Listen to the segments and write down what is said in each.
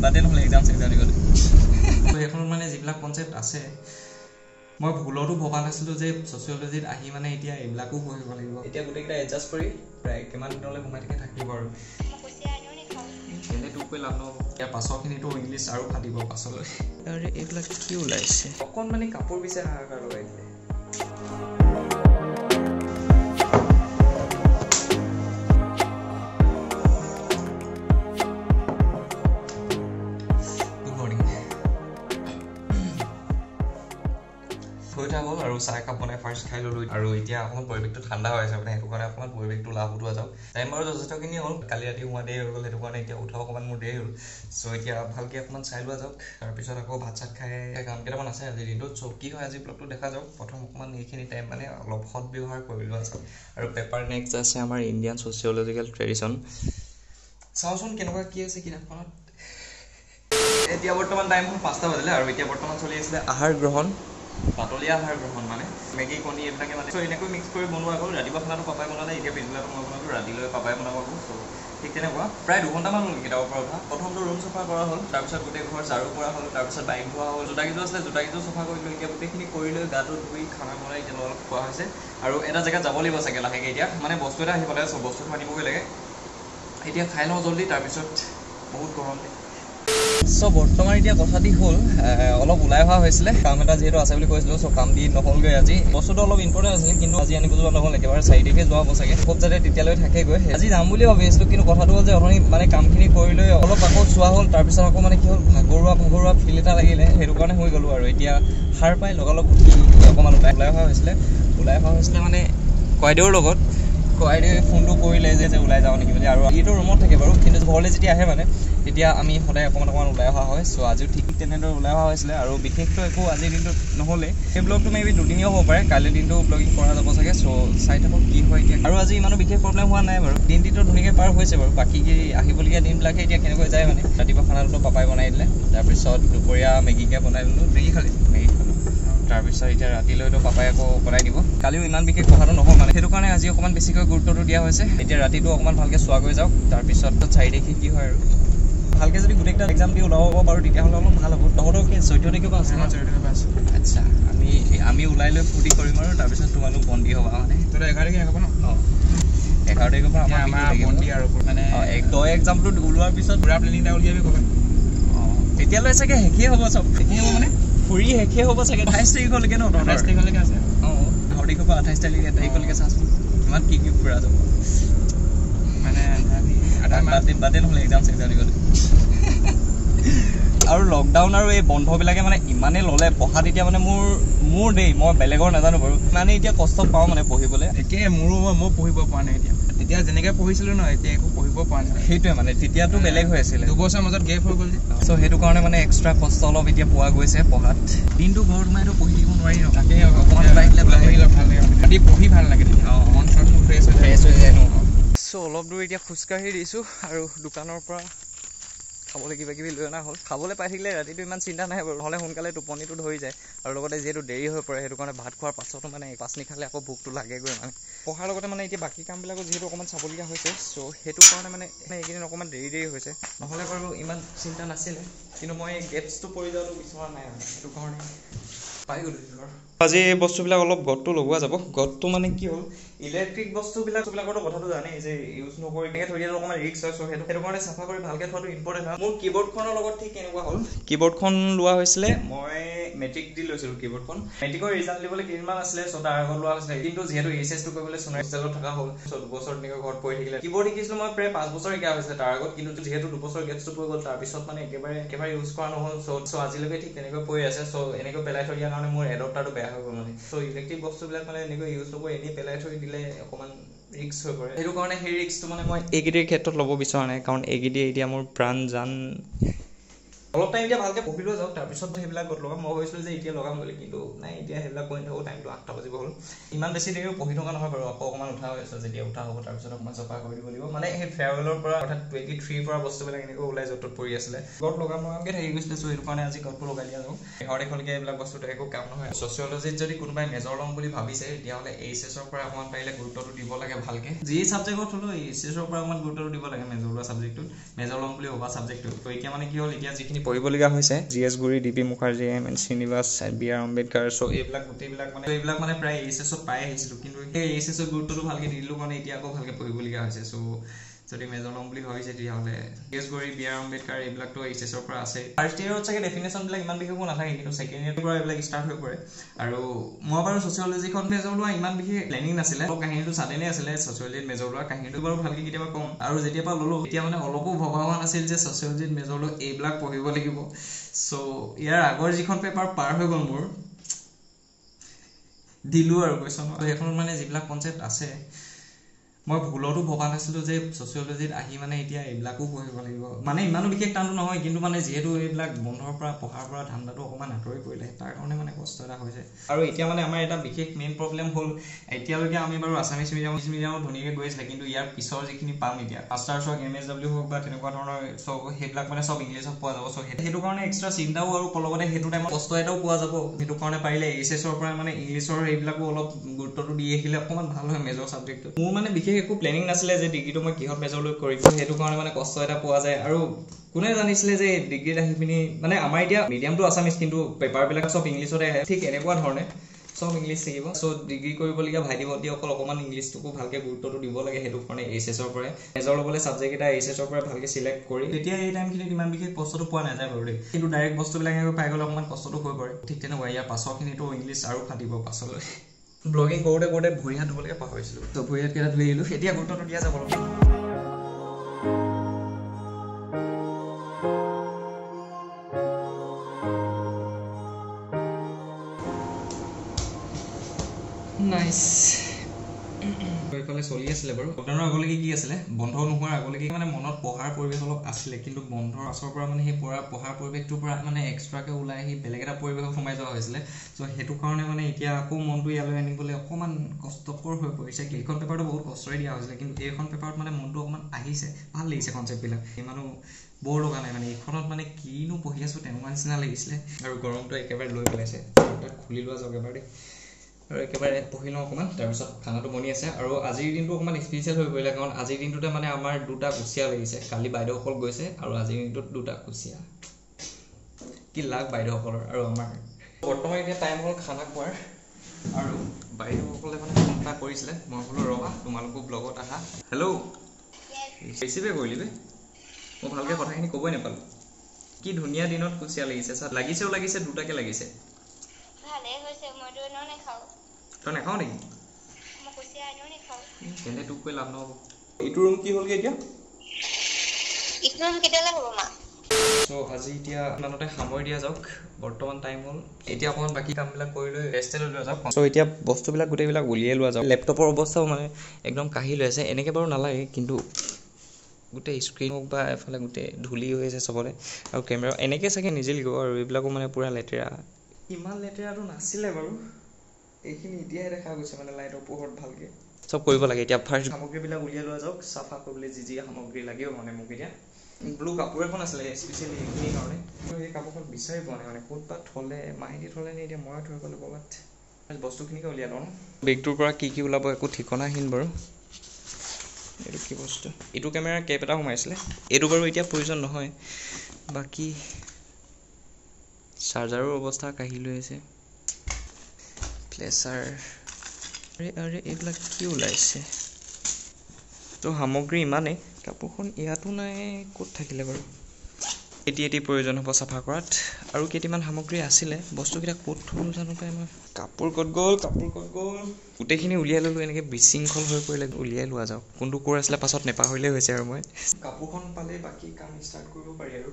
বাদে নহ'লে এক্সাম চেক্সাম দিবলৈ এখন মানে যিবিলাক কনচেপ্ট আছে মই ভুলতো ভবা নাছিলোঁ যে ছ'চিয়লজিত আহি মানে এতিয়া এইবিলাকো পঢ়িব লাগিব এতিয়া গোটেইকেইটা এডজাষ্ট কৰি প্ৰায় কিমান দিনলৈ সোমাই থাকিব আৰু এনে কৈ লাভ নহ'ব ইয়াৰ পাছৰখিনিতো ইংলিছ আৰু ফাটিব পাছলৈ এইবিলাক কি ওলাইছে অকণমানি কাপোৰ পিছে হাহাকাৰ লগাই দিলে গ'ল আৰু চাহ একাপ বনাই ফাৰ্ষ্ট খাই ল'লোঁ আৰু এতিয়া অকণমান পৰিৱেশটো ঠাণ্ডা হৈ আছে মানে সেইটো কাৰণে অকণমান পৰিৱেশটো লাভ উঠোৱা যাওক টাইম বাৰু যথেষ্টখিনি হ'ল কালি ৰাতি সোমোৱা দেৰি হৈ গ'ল সেইটো কাৰণে এতিয়া উঠাও অকণমান মোৰ দেৰি হ'ল চ' এতিয়া ভালকৈ অকণমান চাই লোৱা যাওক তাৰপিছত আকৌ ভাত চাত খাই কাম কেইটামান আছে আজিৰ দিনটোত চ' কি হয় আজি ব্লগটো দেখা যাওক প্ৰথম অকণমান এইখিনি টাইম মানে অলপ সৎ ব্যৱহাৰ কৰি লোৱা যাওক আৰু পেপাৰ নেক্সট আছে আমাৰ ইণ্ডিয়ান ছ'চিয়লজিকেল ট্ৰেডিশ্যন চাওঁচোন কেনেকুৱা কি আছে কিতাপখনত এতিয়া বৰ্তমান টাইম হ'ল 5টা বাজিলে আৰু এতিয়া বৰ্তমান চলি আছিলে আহাৰ গ্ৰহণ পাতলীয়া আহাৰ গ্ৰহণ মানে মেগী কণী এইবিলাকে মানে চ' এনেকৈ মিক্স কৰি বনোৱা গ'ল ৰাতিপুৱা খানাটো পাপাই বনালে এতিয়া পিছবেলাটো মই বনালোঁ ৰাতিলৈ পাপাই বনাব গ'ল চ' ঠিক তেনেকুৱা প্ৰায় 2 ঘণ্টামান হ'ল কিতাপৰ পৰা উঠা প্ৰথমটো ৰুম চফা কৰা হ'ল তাৰপিছত গোটেই ঘৰ ঝাৰু কৰা হ'ল তাৰপিছত বাইক ধোৱা হ'ল জোতাকেইযোৰ আছিলে জোতাকেইযোৰ চফা কৰিলোঁ এতিয়া গোটেইখিনি কৰি লৈ গাটো ধুই খানা বনাই এতিয়া অলপ খোৱা হৈছে আৰু এটা জেগাত যাব লাগিব চাগে লাহেকৈ এতিয়া মানে বস্তু এটা আহি পালে চব বস্তুটো আনিবগৈ লাগে এতিয়া খাই লওঁ জল্দি তাৰপিছত বহুত গৰম চ' বৰ্তমান এতিয়া কথাটি হ'ল অলপ ওলাই অহা হৈছিলে কাম এটা যিহেতু আছে বুলি কৈছিলোঁ চ' কাম দি নহ'লগৈ আজি বস্তুটো অলপ ইম্পৰ্টেণ্ট আছিলে কিন্তু আজি আনিব যোৱা নহ'ল একেবাৰে 4 তাৰিখে যোৱা হ'ব চাগে খুব যাতে তেতিয়ালৈ থাকেগৈ আজি যাম বুলি ভাবি আছিলোঁ কিন্তু কথাটো হ'ল যে অথনি মানে কামখিনি কৰি লৈ অলপ আকৌ চোৱা হ'ল তাৰপিছত আকৌ মানে কি হ'ল ভাগৰুৱা ফিল এটা লাগিলে সেইটো কাৰণে হৈ গ'লোঁ আৰু এতিয়া সাৰ পাই লগালগ উঠি অকণমান ওলাই অহা হৈছিলে মানে কয়দেউৰ লগত কয়দেউ ফোনটো কৰিলে যে ওলাই যাওঁ নেকি বুলি আৰু এইটো ৰুমত থাকে বাৰু কিন্তু ঘৰলৈ যেতিয়া আহে মানে তেতিয়া আমি সদায় অকণমান ওলাই অহা হয় চ' আজিও ঠিক তেনেদৰে ওলাই অহা হৈছিলে আৰু বিশেষকৈ একো আজিৰ দিনটোত নহ'লে সেই ব্লগটো মেবি দুদিনীয় হ'ব পাৰে কাইলৈ দিনটো ব্লগিং কৰা যাব চাগে চ' চাই থাকক কি হয় এতিয়া আৰু আজি ইমানো বিশেষ প্ৰব্লেম হোৱা নাই বাৰু দিনটো ধুনীয়াকৈ পাৰ হৈছে বাৰু বাকী আহিবলগীয়া দিনবিলাকে এতিয়া কেনেকৈ যায় মানে ৰাতিপুৱা খানাটো পাপাই বনাই দিলে তাৰপিছত দুপৰীয়া মেগীকে বনাই দিলোঁ মেগী খালোঁ তাৰপিছত এতিয়া ৰাতিলৈতো পাপাই আকৌ বনাই দিব কালিও ইমান বিশেষ কথাটো নহ'ল মানে সেইটো কাৰণে আজি অকণমান বেছিকৈ গুৰুত্বটো দিয়া হৈছে এতিয়া ৰাতিটো অকণমান ভালকৈ চোৱাগৈ যাওক তাৰপিছত 4 তাৰিখে কি হয় আৰু ভালকৈ যদি গোটেইকেইটা এক্সাম দি ওলাব পাৰোঁ তেতিয়াহ'লে অলপ ভাল হ'ব তহঁতৰ কি 14 তাৰিখৰ পৰা আছে 14 তাৰিখৰ পৰা আছে আচ্ছা আমি ওলাই লৈ ফূৰ্তি কৰিম আৰু তাৰপিছত তোমালোক বন্দী হ'বা মানে তোৰ 11 তাৰিখে হ'ব ন 11 তাৰিখৰ পৰা আমাৰ বন্দী আৰু মানে তই এক্সামটো ওলোৱাৰ পিছত পুৰা প্লেনিং এটা উলিয়াবি ক'বা তেতিয়ালৈ চাগে শেষেই হ'ব চব শেষেই হ'ব মানে ফুৰি শেষেই হ'ব চাগে 28 তাৰিখলৈকে ন 28 তাৰিখলৈকে আছে 18 তাৰিখৰ পৰা 28 তাৰিখলৈকে চাচোন কিমান কি ফুৰা যাব মানে বাদে নহ'লে এক্সাম চেক্সাম দিবলৈ আৰু লকডাউন আৰু এই বন্ধবিলাকে মানে ইমানেই ল'লে পঢ়াত এতিয়া মানে মোৰ দেই মই বেলেগৰ নাজানো বাৰু মানে এতিয়া কষ্ট পাওঁ মানে পঢ়িবলৈ একেই মই পঢ়িব পৰা নাই এতিয়া যেনেকৈ পঢ়িছিলোঁ ন এতিয়া একো পঢ়িব পৰা নাই সেইটোৱে মানে তেতিয়াতো বেলেগ হৈ আছিলে 2 বছৰৰ মাজত গেপ হৈ গ'ল যে চ' সেইটো কাৰণে মানে এক্সট্ৰা কষ্ট অলপ এতিয়া পোৱা গৈছে পঢ়াত দিনটো ঘৰত সোমাইতো পঢ়ি থাকিব নোৱাৰি ন তাকে অকণমান ওলাই আহিলে ভাল লাগে ৰাতি পঢ়ি ভাল লাগে তেতিয়া মন চনটো ফ্ৰেছ হৈ যায় ন চ' অলপ দূৰ এতিয়া খোজকাঢ়ি দিছোঁ আৰু দোকানৰ পৰা খাবলৈ কিবা কিবি লৈ অনা হ'ল খাবলৈ পাই থাকিলে ৰাতিটো ইমান চিন্তা নাই বাৰু নহ'লে সোনকালে টোপনিটো ধৰি যায় আৰু লগতে যিহেতু দেৰি হৈ পৰে সেইটো কাৰণে ভাত খোৱাৰ পাছতো মানে পাচনি খালে আকৌ ভোকটো লাগেগৈ মানে পঢ়াৰ লগতে মানে এতিয়া বাকী কামবিলাকো যিহেতু অকণমান চাবলগীয়া হৈছে চ' সেইটো কাৰণে মানে এইকেইদিন অকণমান দেৰি হৈছে নহ'লে বাৰু ইমান চিন্তা নাছিলে কিন্তু মই গেপছটো পৰি যোৱাটো বিচৰা নাই আৰু সেইটো কাৰণে পাই গ'লোঁ আজি এই বস্তুবিলাক অলপ গদটো লগোৱা যাব গদটো মানে কি হ'ল ইলেক্ট্ৰিক বস্তুবিলাকৰতো কথাটো জানেই যে ইউজ নকৰি এনেকৈ থৈ দিয়াটো অকণমান ৰিস্ক হয় সেইটো কাৰণে চাফা কৰি ভালকৈ থোৱাটো ইম্পৰ্টেণ্ট হয় মোৰ কীবৰ্ডখনৰ লগত ঠিক কেনেকুৱা হ'ল কীবৰ্ডখন লোৱা হৈছিলে মই মেট্ৰিক দি লৈছিলোঁ কীবৰ্ডখন মেট্ৰিকৰ ৰিজাল্ট দিবলৈ কেইদিনমান আছিলে চ' তাৰ আগত লোৱা হৈছিলে কিন্তু যিহেতু এইচএছটো কৰিবলৈ সোণাৰী হোষ্টেলত থকা হ'ল চ' 2 বছৰ তেনেকৈ ঘৰত পঢ়ি থাকিলে কীবৰ্ড শিকিছিলোঁ মই প্ৰায় 5 বছৰ শিকা হৈছিলে তাৰ আগত কিন্তু যিহেতু 2 বছৰ গেপছটো পৰি গ'ল তাৰপিছত মানে একেবাৰে ইউজ কৰা নহ'ল চ' আজিলৈকে ঠিক তেনেকৈ পৰি আছে চ' এনেকৈ পেলাই থৈ দিয়াৰ কাৰণে মোৰ এডপ্টাৰটো বেয়া হৈ গ'ল মানে চ' ইলেক্ট্ৰিক বস্তুবিলাক মানে এনেকৈ ইউজ নকৰি এনেই পেলাই থৈ দিলে অকণমান ৰিক্স হৈ পৰে সেইটো কাৰণে সেই ৰিক্সটো মানে মই এইকেইটিৰ ক্ষেত্ৰত ল'ব বিচৰা নাই কাৰণ এইকেইটি এতিয়া মোৰ প্ৰাণ জান অলপ টাইম এতিয়া ভালকৈ পঢ়িলেও যাওক, তাৰপিছত সেইবিলাক লগাম। মই ভাবিছিলোঁ যে এতিয়া লগাম বুলি, কিন্তু নাই, এতিয়া সেইবিলাক কৰি থাকোঁ, টাইমটো 8টা বাজিব হ'ল। ইমান বেছি দেৰিও পঢ়ি থকা নহয় বাৰু, আকৌ অকণমান উঠা হৈ আছে। যেতিয়া উঠা হ'ব তাৰপিছত অকণমান চফা কৰি দিব লাগিব। মানে সেই ফেয়াৰৱেলৰ পৰা অৰ্থাৎ 23 পৰা বস্তুবিলাক এনেকৈ ওলাই য'ত ত'ত পৰি আছিলে, গত লগামকৈ থাকি গৈছিলে। চ' সেইটো কাৰণে আজি গতটো লগাই দিয়া যাওক। এঘৰ এখনকৈ এইবিলাক বস্তুটো একো কাম নহয়। ছ'চিয়লজিত যদি কোনোবাই মেজৰ ল'ম বুলি ভাবিছে, তেতিয়াহ'লে এইচএছৰ পৰা অকণমান পাৰিলে গুৰুত্বটো দিব লাগে ভালকৈ। যি ছাবজেক্টত হ'লেও এইচএছৰ পৰা অকণমান গুৰুত্বটো দিব লাগে মেজৰ লোৱা ছাবজেক্টটোত, মেজৰ ল'ম বুলি ভবা ছাবজেক্টটো। ত' এতিয়া মানে কি হ'ল, এতিয়া যিখিনি পঢ়িবলগীয়া হৈছে, GS গুৰি, DP Mukherjee, MN Srinivas, BR Ambedkar, চ' এইবিলাক গোটেইবিলাক মানে প্ৰায় এইচএছত পাই আহিছিলোঁ, কিন্তু সেই এইচএছৰ গুৰুত্বটো ভালকৈ নিদিলোঁ কাৰণে এতিয়া আকৌ ভালকৈ পঢ়িবলগীয়া হৈছে। চ' যদি মেজৰ ল'ম বুলি ভাবিছে, তেতিয়াহ'লে GS গুৰি, BR আম্বেদকাৰ এইবিলাকতো এইচএছৰ পৰা আছে। ফাৰ্ষ্ট ইয়েৰত চাগে ডেফিনেশ্যনবিলাক ইমান বিশেষ নাথাকে, কিন্তু ছেকেণ্ড ইয়েৰৰ পৰা এইবিলাক ষ্টাৰ্ট হৈ পৰে। আৰু মই বাৰু ছ'চিয়লজিখন মেজৰ লোৱা ইমান বিশেষ প্লেনিং নাছিলে, কাহিনীটো ছাডেনে আছিলে ছ'চিয়লজিত মেজৰ লোৱা। কাহিনীটো বাৰু ভালকৈ কেতিয়াবা কম, আৰু যেতিয়া পৰা ল'লোঁ এতিয়া মানে অলপো ভবা হোৱা নাছিল যে ছ'চিয়লজিত মেজৰ লৈ এইবিলাক পঢ়িব লাগিব। চ' ইয়াৰ আগৰ যিখন পেপাৰ পাৰ হৈ গ'ল মোৰ, দিলোঁ আৰু কুৱেশ্যন। সেইখনত মানে যিবিলাক কনচেপ্ট আছে, মই ভুলতো ভবা নাছিলোঁ যে ছ'চিয়লজিত আহি মানে এতিয়া এইবিলাকো পঢ়িব লাগিব। মানে ইমানো বিশেষ টানটো নহয়, কিন্তু মানে যিহেতু এইবিলাক বন্ধৰ পৰা পঢ়াৰ পৰা ধান্দাটো অকণমান আঁতৰি পৰিলে, তাৰ কাৰণে মানে কষ্ট এটা হৈছে। আৰু এতিয়া মানে আমাৰ এটা বিশেষ মেইন প্ৰব্লেম হ'ল, এতিয়ালৈকে আমি বাৰু আছামিছ মিডিয়ামত ধুনীয়াকৈ গৈ আছিলে, কিন্তু ইয়াৰ পিছৰ যিখিনি পাম এতিয়া, মাষ্টাৰ্ছ হওক, MSW হওক বা তেনেকুৱা ধৰণৰ চব, সেইবিলাক মানে চব ইংলিছত পোৱা যাব। চ' সেইটো কাৰণে এক্সট্ৰা চিন্তাও, আৰু লগতে সেইটো টাইমত কষ্ট এটাও পোৱা যাব। সেইটো কাৰণে পাৰিলে এইচএছৰ পৰা মানে ইংলিছৰ এইবিলাকো অলপ গুৰুত্বটো দি আহিলে অকণমান ভাল হয় মেজৰ ছাবজেক্টটো। মোৰ মানে বিশেষ একো প্লেনিং নাছিলে যে ডিগ্ৰীটো মই কিহত মেজৰ লৈ কৰিম, সেইটো কাৰণে মানে কষ্ট এটা পোৱা যায়। আৰু কোনে জানিছিলে যে ডিগ্ৰীত আহি পিনি মানে আমাৰ এতিয়া মিডিয়ামটো আছামিছ, কিন্তু পেপাৰবিলাক চব ইংলিছতে আহে, ঠিক এনেকুৱা ধৰণে চব ইংলিছ থাকিব। চ' ডিগ্ৰী কৰিবলগীয়া ভাইটি ভণ্টিসকল অকণমান ইংলিছটোকো ভালকৈ গুৰুত্বটো দিব লাগে। সেইটো কাৰণে এইচএছৰ পৰাই মেজৰ ল'বলৈ ছাবজেক্ট এটা এইচএছৰ পৰাই ভালকৈ চিলেক্ট কৰি, তেতিয়া এই টাইমখিনিত ইমান বিশেষ কষ্টটো পোৱা নাযায় বাৰু দেই, কিন্তু ডাইৰেক্ট বস্তুবিলাক এনেকৈ পাই গ'লে অকণমান কষ্টটো হৈ পৰে। ঠিক তেনেকুৱা ইয়াৰ পাছৰখিনিতো ইংলিছ আৰু ফাটিব পাছলৈ। ব্লগিং কৰোঁতে ভৰি হাত ধুবলৈকে পাহৰিছিলোঁ, ত' ভৰি হাতকেইটা ধুই আহিলোঁ। এতিয়া গুৰুত্বটো দিয়া যাব অলপ। নাইচ। এইফালে চলি আছিলে বাৰু। লকডাউনৰ আগলৈকে কি আছিলে, বন্ধ নোহোৱাৰ আগলৈকে মানে মনত পঢ়াৰ পৰিৱেশ অলপ আছিলে, কিন্তু বন্ধৰ পাছৰ পৰা মানে সেই পঢ়াৰ পৰিৱেশটোৰ পৰা মানে এক্সট্ৰাকৈ ওলাই আহি বেলেগ এটা পৰিৱেশত সোমাই যোৱা হৈছিলে। চ' সেইটো কাৰণে মানে এতিয়া আকৌ মনটো ইয়ালৈ আনিবলৈ অকণমান কষ্টকৰ হৈ পৰিছে। এইখন পেপাৰটো বহুত কষ্টৰে দিয়া হৈছিলে, কিন্তু এইখন পেপাৰত মানে মনটো অকণমান আহিছে, ভাল লাগিছে কনচেপ্টবিলাক, ইমানো বৰ লগা নাই। মানে এইখনত মানে কিনো পঢ়ি আছোঁ তেনেকুৱা নিচিনা লাগিছিলে। আৰু গৰমটো একেবাৰে লৈ পেলাইছে, তাত খুলি লোৱা যাওক এবাৰ দেই, আৰু একেবাৰে পঢ়ি লওঁ অকণমান, তাৰপিছত খানাটো বনি আছে। আৰু আজিৰ দিনটো অকণমান স্পেচিয়েল হৈ পৰিলে, কাৰণ আজিৰ দিনটোতে মানে আমাৰ 2টা কুচিয়া লাগিছে। কালি বাইদেউসকল গৈছে, আৰু আজিৰ দিনটোত 2টা কুচিয়া। কি লাগ বাইদেউসকলৰ আৰু আমাৰ। বৰ্তমান এতিয়া টাইম হ'ল খানা খোৱাৰ, আৰু বাইদেউসকলে মানে ফোন এটা কৰিছিলে। মই বোলো ৰ'বা, তোমালোকো ব্লগত আহা। হেল্ল', ৰিচিভে কৰিলি বে, মই ভালকৈ কথাখিনি ক'বই নাপালোঁ। কি ধুনীয়া দিনত কুচিয়া লাগিছে, চা লাগিছেও লাগিছে, 2টাকে লাগিছে। তই নাখাওঁ নেকি? তেন্তে তোক কৈ লাভ নহ'ব। এইটো ৰুম কি হ'লগৈ এতিয়া? চ' আজি এতিয়া ইমানতে সামৰি দিয়া যাওক। বৰ্তমান টাইম হ'ল, এতিয়া অকণমান বাকী কামবিলাক কৰি লৈ ৰেষ্টে লৈ লোৱা যাওক। চ' এতিয়া বস্তুবিলাক গোটেইবিলাক উলিয়াই লোৱা যাওক। লেপটপৰ অৱস্থাও মানে একদম কাঢ়ি লৈ আছে। এনেকৈ বাৰু নালাগে, কিন্তু গোটেই স্ক্ৰীণ হওক বা এফালে গোটেই ধূলি হৈ আছে চবতে, আৰু কেমেৰা এনেকৈ চাগে নিজে লিখিব। আৰু এইবিলাকো মানে পূৰা লেতেৰা, ইমান লেতেৰাটো নাছিলে বাৰু, এইখিনি এতিয়াহে দেখা গৈছে মানে লাইটৰ পোহৰত ভালকৈ। চব কৰিব লাগে। এতিয়া ফাৰ্ষ্ট সামগ্ৰীবিলাক উলিয়াই লোৱা যাওক, চাফা কৰিবলৈ যি সামগ্ৰী লাগেও মানে মোক এতিয়া। ব্লু কাপোৰ এখন আছিলে স্পেচিয়েলি এইখিনিৰ কাৰণে, কিন্তু এই কাপোৰখন বিচাৰি পোৱা নাই মানে, ক'ত বা থ'লে, মাহেদি থ'লে নে এতিয়া মই থৈ গ'লোঁ ক'ৰবাত। বস্তুখিনিকে উলিয়াই লওঁ। বেগটোৰ পৰা কি কি ওলাব একো ঠিকনাহীন বাৰু। এইটো কি বস্তু, এইটো কেমেৰাৰ কেপ এটা সোমাইছিলে, এইটো বাৰু এতিয়া প্ৰয়োজন নহয়। বাকী চাৰ্জাৰৰ অৱস্থা কাঢ়ি লৈ আছে, ফ্লেছাৰ, আৰে এইবিলাক কি ওলাইছে। তো সামগ্ৰী ইমানেই, কাপোৰখন ইয়াতো নাই, ক'ত থাকিলে বাৰু। এটি প্ৰয়োজন হ'ব চাফা কৰাত, আৰু কেইটামান সামগ্ৰী আছিলে, বস্তুকেইটা ক'ত থ'লোঁ জানো পাই মই। কাপোৰ ক'ত গ'ল, গোটেইখিনি উলিয়াই ল'লোঁ। এনেকৈ বিশৃংখল হৈ পৰিলে, উলিয়াই লোৱা যাওক। কোনটো ক'ৰ আছিলে পাছত নেপাহৰিলেই হৈছে। আৰু মই কাপোৰখন পালেই বাকী কাম ষ্টাৰ্ট কৰিব পাৰি। আৰু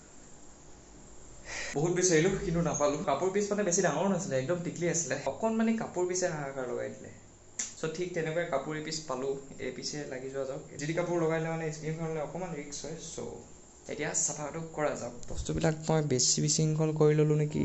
বহুত বিচাৰিলোঁ, কিন্তু নাপালোঁ। কাপোৰ পিচ মানে বেছি ডাঙৰো নাছিলে, একদম টিকলি আছিলে, অকণমানি কাপোৰ পিছে হাহাকাৰ লগাই দিলে। চ' ঠিক তেনেকৈ কাপোৰ এপিচ পালোঁ, এই পিছে লাগি যোৱা যাওক। যি কাপোৰ লগাই দিলে মানে স্ক্ৰীণখনলৈ অকণমান ৰিক্স হয়। চ' এতিয়া চাফাটো কৰা যাওক বস্তুবিলাক মই বেছি বিশৃংখল কৰি ল'লোঁ নেকি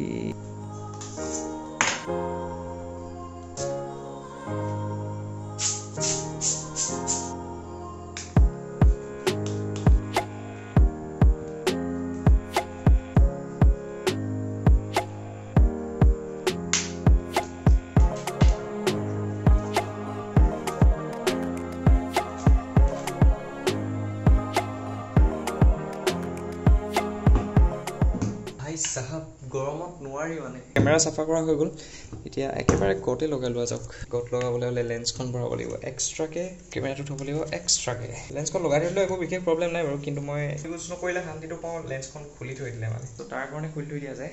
সাহাব গৰমত নোৱাৰি মানে কেমেৰা চাফা কৰা হৈ গ'ল এতিয়া একেবাৰে গতে লগাই লোৱা যাওক গত লগাবলৈ হ'লে লেন্সখন ভৰাব লাগিব এক্সট্ৰাকে কেমেৰাটো থ'ব লাগিব এক্সট্ৰাকে লেন্সখন লগাই থ'লেও একো বিশেষ প্ৰব্লেম নাই বাৰু কিন্তু মই ইউজ নকৰিলে শান্তিটো পাওঁ লেন্সখন খুলি থৈ দিলে মানে তো তাৰ কাৰণে খুলি থৈ দিয়া যায়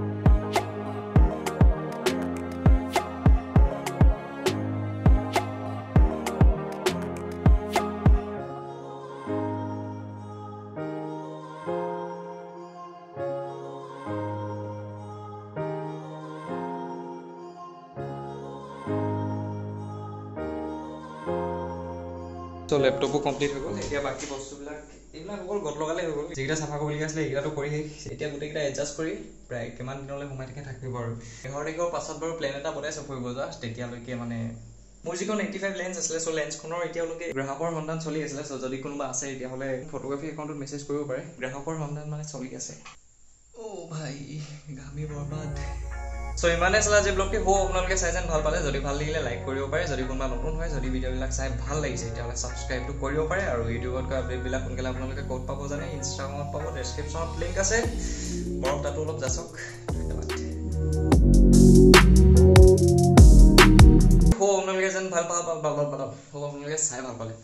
তো লেপটপো কমপ্লিট হৈ গ'ল এতিয়া বাকী বস্তুবিলাক এইবিলাক অকল গত লগালে হৈ গ'ল যিকেইটা চাফা কৰিবলগীয়া আছিলে এইকেইটাটো কৰি এতিয়া গোটেইকেইটা এডজাষ্ট কৰি প্ৰায় কিমান দিনলৈ সোমাই থাকিব আৰু 11 তাৰিখৰ পাছত বাৰু প্লেন এটা বনাইছোঁ ফুৰিব যোৱা তেতিয়ালৈকে মানে মোৰ যিখন 85 লেন্স আছিলে চ' লেন্সখনৰ এতিয়ালৈকে গ্ৰাহকৰ সন্ধান চলি আছিলে চ' যদি কোনোবা আছে তেতিয়াহ'লে ফটোগ্ৰাফী একাউণ্টত মেছেজ কৰিব পাৰে গ্ৰাহকৰ সন্ধান মানে চলি আছে অ' ভাই ঘামি বৰবাদ সো ইমানে চলা যে ব্লগটি হো আপোনালোকে চাই যেন ভাল পালে যদি ভাল লাগিলে লাইক কৰিব পাৰে যদি কোনোবা নতুন হয় যদি ভিডিঅ'বিলাক চাই ভাল লাগিছে তেতিয়াহ'লে ছাবস্ক্ৰাইবটো কৰিব পাৰে আৰু ইউটিউবত আপডেটবিলাক সোনকালে আপোনালোকে ক'ত পাব জানে ইনষ্টাগ্ৰামত পাব ডেছক্ৰিপশ্যনত লিংক আছে বৰক তাতো অলপ যাচক ধন্যবাদ হো আপোনালোকে যেন ভাল আপোনালোকে চাই ভাল পালে